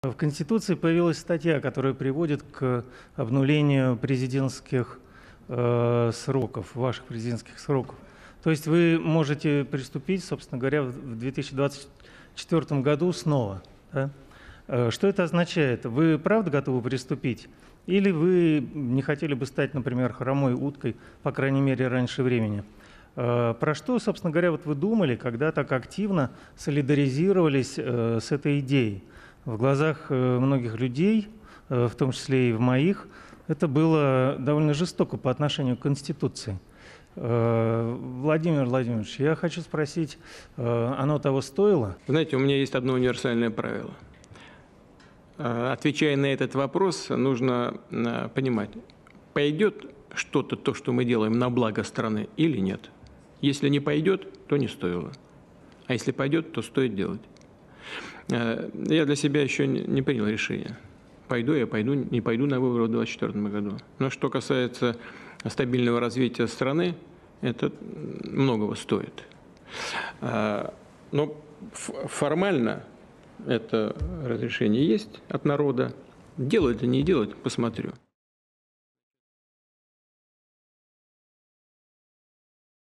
В Конституции появилась статья, которая приводит к обнулению президентских сроков, ваших президентских сроков. То есть вы можете приступить, собственно говоря, в 2024 году снова. Да? Что это означает? Вы правда готовы приступить? Или вы не хотели бы стать, например, хромой уткой, по крайней мере, раньше времени? Про что, собственно говоря, вот вы думали, когда так активно солидаризировались с этой идеей? В глазах многих людей, в том числе и в моих, это было довольно жестоко по отношению к Конституции. Владимир Владимирович, я хочу спросить, оно того стоило? Знаете, у меня есть одно универсальное правило. Отвечая на этот вопрос, нужно понимать, пойдет что-то, то, что мы делаем, на благо страны или нет. Если не пойдет, то не стоило. А если пойдет, то стоит делать. Я для себя еще не принял решение. Пойду я, не пойду на выборы в 2024 году. Но что касается стабильного развития страны, это многого стоит. Но формально это разрешение есть от народа. Делать или не делать, посмотрю.